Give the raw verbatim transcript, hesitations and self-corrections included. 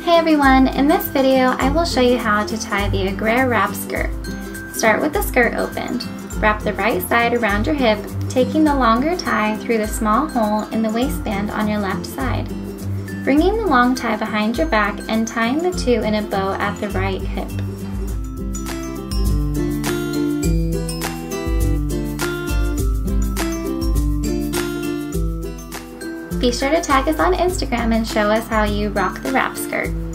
Hey everyone, in this video I will show you how to tie the Agraire wrap skirt. Start with the skirt opened. Wrap the right side around your hip, taking the longer tie through the small hole in the waistband on your left side. Bringing the long tie behind your back and tying the two in a bow at the right hip. Be sure to tag us on Instagram and show us how you rock the wrap skirt.